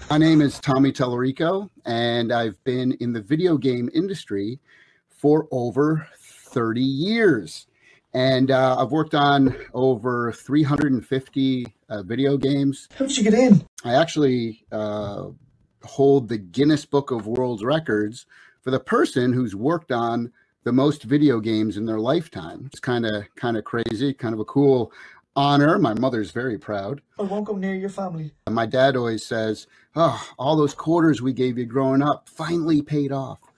My name is Tommy Tallarico, and I've been in the video game industry for over 30 years. And I've worked on over 350 video games. How did you get in? I actually hold the Guinness Book of World Records for the person who's worked on the most video games in their lifetime. It's kind of crazy, kind of a cool honor. My mother's very proud. I won't go near your family. My dad always says, "Oh, all those quarters we gave you growing up finally paid off."